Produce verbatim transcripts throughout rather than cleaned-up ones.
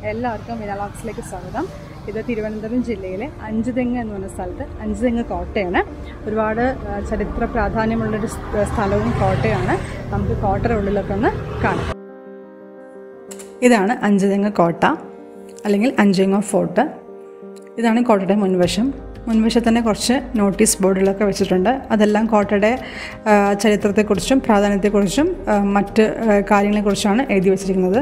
എല്ലാവർക്കും വിനോളോഗ്സിലേക്ക് സ്വാഗതം. ഇത് തിരുവനന്തപുരം ജില്ലയിലെ അഞ്ചുതെങ്ങ് എന്ന് പറഞ്ഞ സ്ഥലത്ത് അഞ്ചുതെങ്ങ് കോട്ടയാണ്. ഒരുപാട് ചരിത്ര പ്രാധാന്യമുള്ളൊരു സ്ഥലവും കോട്ടയാണ്. നമുക്ക് കോട്ടയുടെ ഉള്ളിലൊക്കെ ഒന്ന് കാണാം. ഇതാണ് അഞ്ചുതെങ്ങ് കോട്ട അല്ലെങ്കിൽ അഞ്ചെങ്ങോ ഫോർട്ട്. ഇതാണ് കോട്ടയുടെ മുൻവശം. മുൻവശത്ത് തന്നെ കുറച്ച് നോട്ടീസ് ബോർഡുകളൊക്കെ വെച്ചിട്ടുണ്ട്. അതെല്ലാം കോട്ടയുടെ ചരിത്രത്തെക്കുറിച്ചും പ്രാധാന്യത്തെക്കുറിച്ചും മറ്റ് കാര്യങ്ങളെക്കുറിച്ചാണ് എഴുതി വച്ചിരിക്കുന്നത്.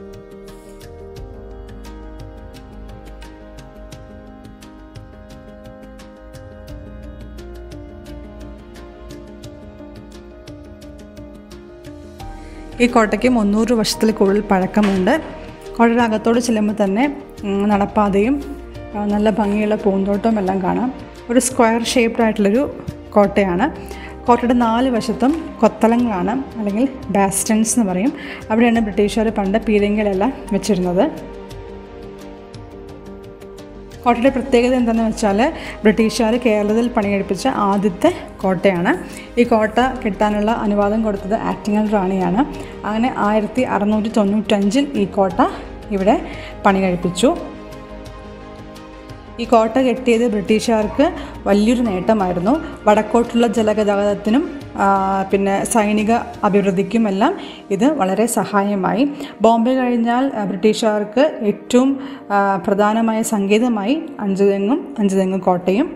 ഈ കോട്ടയ്ക്ക് മുന്നൂറ് വർഷത്തിൽ കൂടുതൽ പഴക്കമുണ്ട്. കോട്ടയുടെ അകത്തോട് ചെല്ലുമ്പോൾ തന്നെ നടപ്പാതയും നല്ല ഭംഗിയുള്ള പൂന്തോട്ടവും എല്ലാം കാണാം. ഒരു സ്ക്വയർ ഷേപ്ഡ് ആയിട്ടുള്ളൊരു കോട്ടയാണ്. കോട്ടയുടെ നാല് വശത്തും കൊത്തളങ്ങളാണ്, അല്ലെങ്കിൽ ബാസ്റ്റൻസ് എന്ന് പറയും. അവിടെയാണ് ബ്രിട്ടീഷുകാർ പണ്ട് പീരങ്കികളെല്ലാം വെച്ചിരുന്നത്. കോട്ടയുടെ പ്രത്യേകത എന്താണെന്ന് വെച്ചാൽ ബ്രിട്ടീഷുകാർ കേരളത്തിൽ പണിയെടുപ്പിച്ച ആദ്യത്തെ കോട്ടയാണ്. ഈ കോട്ട കെട്ടാനുള്ള അനുവാദം കൊടുത്തത് ആറ്റിങ്ങൽ റാണിയാണ്. അങ്ങനെ ആയിരത്തി അറുന്നൂറ്റി തൊണ്ണൂറ്റഞ്ചിൽ ഈ കോട്ട ഇവിടെ പണി കഴിപ്പിച്ചു. ഈ കോട്ട കെട്ടിയത് ബ്രിട്ടീഷുകാർക്ക് വലിയൊരു നേട്ടമായിരുന്നു. വടക്കോട്ടുള്ള ജലഗതാഗതത്തിനും പിന്നെ സൈനിക അഭിവൃദ്ധിക്കുമെല്ലാം ഇത് വളരെ സഹായമായി. ബോംബെ കഴിഞ്ഞാൽ ബ്രിട്ടീഷുകാർക്ക് ഏറ്റവും പ്രധാനമായ സങ്കേതമായി അഞ്ചുതെങ്ങും അഞ്ചുതെങ്ങ് കോട്ടയും.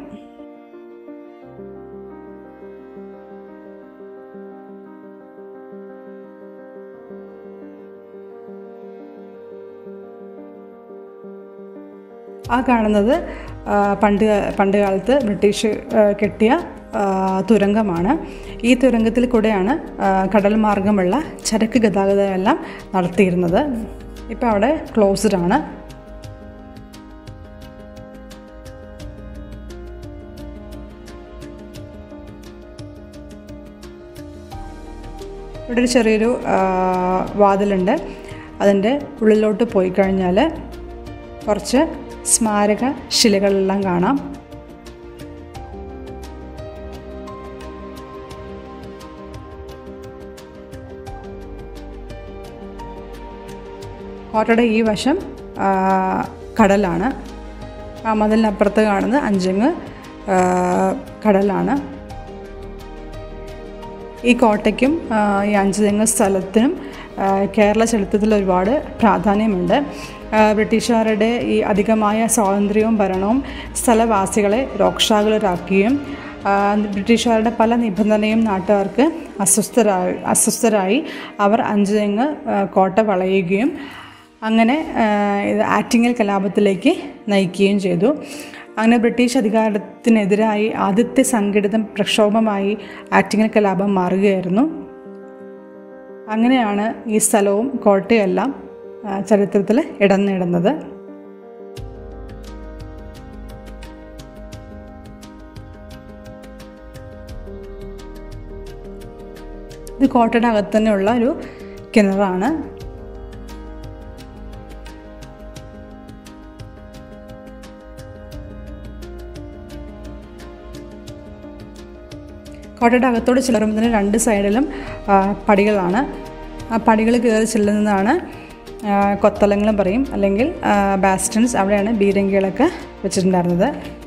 ആ കാണുന്നത് പണ്ട് പണ്ട് കാലത്ത് ബ്രിട്ടീഷ് കെട്ടിയ തുരങ്കമാണ്. ഈ തുരങ്കത്തിൽ കൂടെയാണ് കടൽ മാർഗമുള്ള ചരക്ക് ഗതാഗതമെല്ലാം നടത്തിയിരുന്നത്. ഇപ്പോൾ അവിടെ ക്ലോസ്ഡ് ആണ്. ഇവിടെ ഒരു ചെറിയൊരു വാതിലുണ്ട്. അതിൻ്റെ ഉള്ളിലോട്ട് പോയി കഴിഞ്ഞാൽ കുറച്ച് സ്മാരക ശിലകളെല്ലാം കാണാം. കോട്ടയുടെ ഈ വശം കടലാണ്. ആ മതിലിനപ്പുറത്ത് കാണുന്നത് അഞ്ചെങ്ങ് കടലാണ്. ഈ കോട്ടയ്ക്കും ഈ അഞ്ചുതെങ്ങ് സ്ഥലത്തിനും കേരള ചരിത്രത്തിൽ ഒരുപാട് പ്രാധാന്യമുണ്ട്. ബ്രിട്ടീഷുകാരുടെ ഈ അധികമായ സ്വാതന്ത്ര്യവും ഭരണവും സ്ഥലവാസികളെ രോക്ഷാകുലരാക്കുകയും ബ്രിട്ടീഷുകാരുടെ പല നിബന്ധനയും നാട്ടുകാർക്ക് അസ്വസ്ഥരായി അസ്വസ്ഥരായി അവർ അഞ്ചുതെങ്ങ് കോട്ട വളയുകയും അങ്ങനെ ഇത് ആറ്റിങ്ങൽ കലാപത്തിലേക്ക് നയിക്കുകയും ചെയ്തു. അങ്ങനെ ബ്രിട്ടീഷ് അധികാരത്തിനെതിരായി ആദ്യത്തെ സംഘടിത പ്രക്ഷോഭമായി ആറ്റിങ്ങൽ കലാപം മാറുകയായിരുന്നു. അങ്ങനെയാണ് ഈ സ്ഥലവും കോട്ടയെല്ലാം ചരിത്രത്തിൽ ഇടം നേടുന്നത്. ഇത് കോട്ടയുടെ അകത്ത് തന്നെയുള്ള ഒരു കിണറാണ്. കോട്ടയുടെ അകത്തോട് ചെല്ലുമ്പോൾ തന്നെ രണ്ട് സൈഡിലും പടികളാണ്. ആ പടികൾ കയറി ചെല്ലുന്നതാണ് കൊത്തളങ്ങളും പറയും, അല്ലെങ്കിൽ ബാസ്റ്റൻസ്. അവിടെയാണ് ബീരങ്കികളൊക്കെ വെച്ചിട്ടുണ്ടായിരുന്നത്.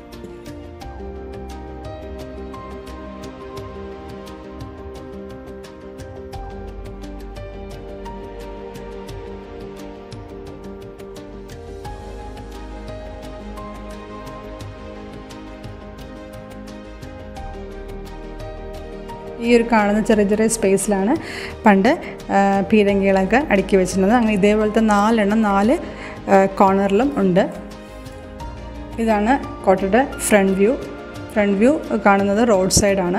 ഈ ഒരു കാണുന്ന ചെറിയ ചെറിയ സ്പേസിലാണ് പണ്ട് പീരങ്കികളൊക്കെ അടുക്കി വെച്ചിരുന്നത്. അങ്ങനെ ഇതേപോലത്തെ നാലെണ്ണം നാല് കോർണറിലും ഉണ്ട്. ഇതാണ് കോട്ടയുടെ ഫ്രണ്ട് വ്യൂ. ഫ്രണ്ട് വ്യൂ കാണുന്നത് റോഡ് സൈഡാണ്.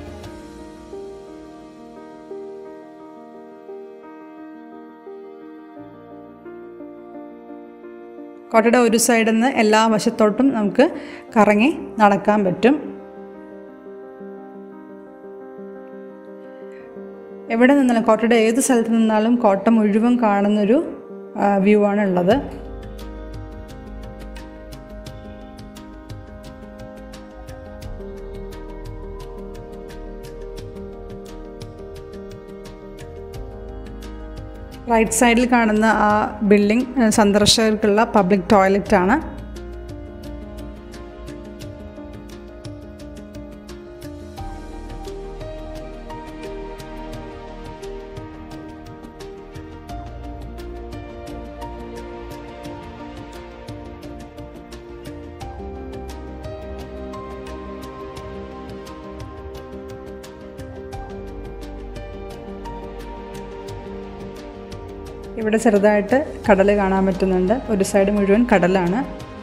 കോട്ടയുടെ ഒരു സൈഡിൽ നിന്ന് എല്ലാ വശത്തോട്ടും നമുക്ക് കറങ്ങി നടക്കാൻ പറ്റും. എവിടെ നിന്നാലും കോട്ടയുടെ ഏത് സ്ഥലത്ത് നിന്നാലും കോട്ട മുഴുവൻ കാണുന്നൊരു വ്യൂ ആണ് ഉള്ളത്. റൈറ്റ് സൈഡിൽ കാണുന്ന ആ ബിൽഡിംഗ് സന്ദർശകർക്കുള്ള പബ്ലിക് ടോയ്ലറ്റാണ്. ഇവിടെ ചെറുതായിട്ട് കടൽ കാണാൻ പറ്റുന്നുണ്ട്. ഒരു സൈഡ് മുഴുവൻ കടലാണ്.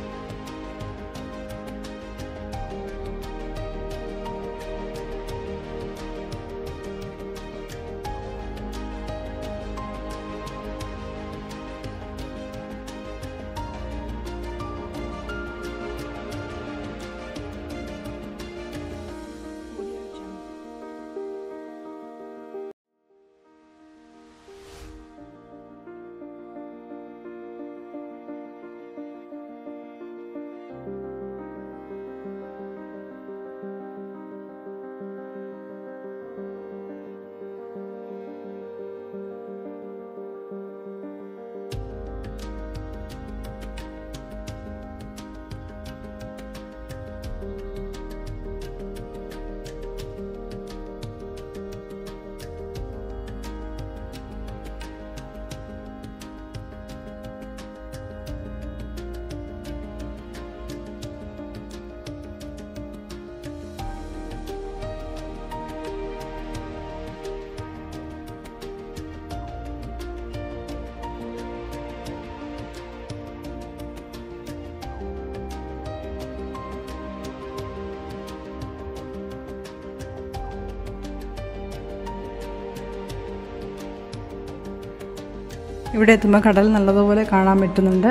ഇവിടെ എത്തുമ്പോൾ കടൽ നല്ലതുപോലെ കാണാൻ പറ്റുന്നുണ്ട്.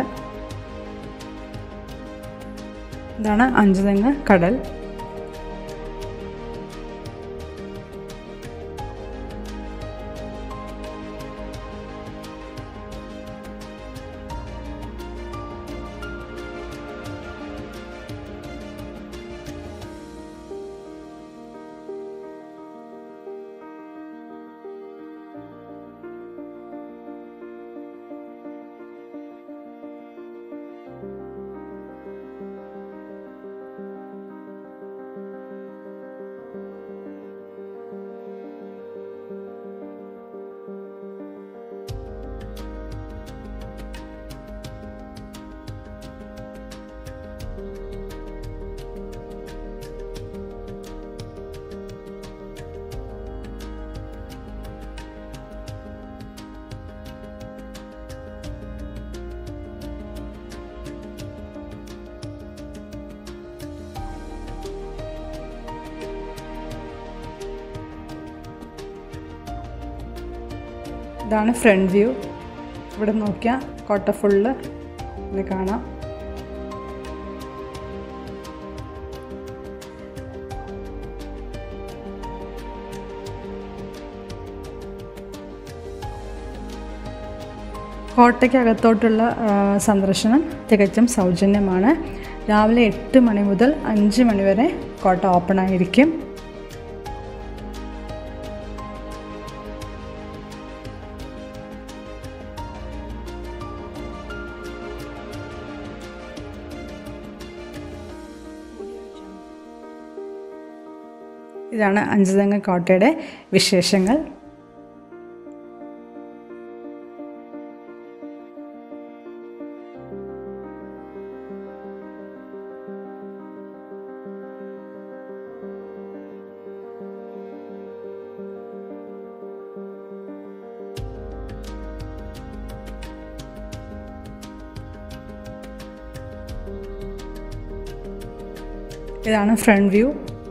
ഇതാണ് അഞ്ചുതെങ്ങ് കടൽ. ഇതാണ് ഫ്രണ്ട് വ്യൂ. ഇവിടെ നോക്കിയാൽ കോട്ട ഫുള്ള് ഇത് കാണാം. കോട്ടയ്ക്കകത്തോട്ടുള്ള സന്ദർശനം തികച്ചും സൗജന്യമാണ്. രാവിലെ എട്ട് മണി മുതൽ അഞ്ച് മണി വരെ കോട്ട ഓപ്പൺ ആയിരിക്കും. ഇതാണ് അഞ്ചുതെങ്ങ് കോട്ടയുടെ വിശേഷങ്ങൾ. ഇതാണ് ഫ്രണ്ട് വ്യൂ.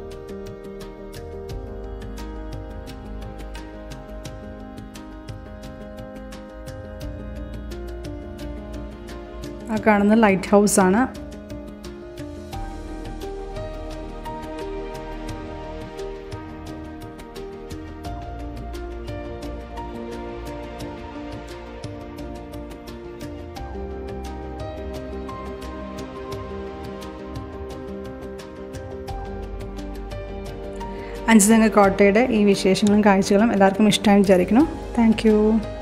ആ കാണുന്ന ലൈറ്റ് ഹൗസ് ആണ്. അഞ്ചുതെങ്ങ് കോട്ടയുടെ ഈ വിശേഷങ്ങളും കാഴ്ചകളും എല്ലാവർക്കും ഇഷ്ടമായി വിചാരിക്കുന്നു. Thank U.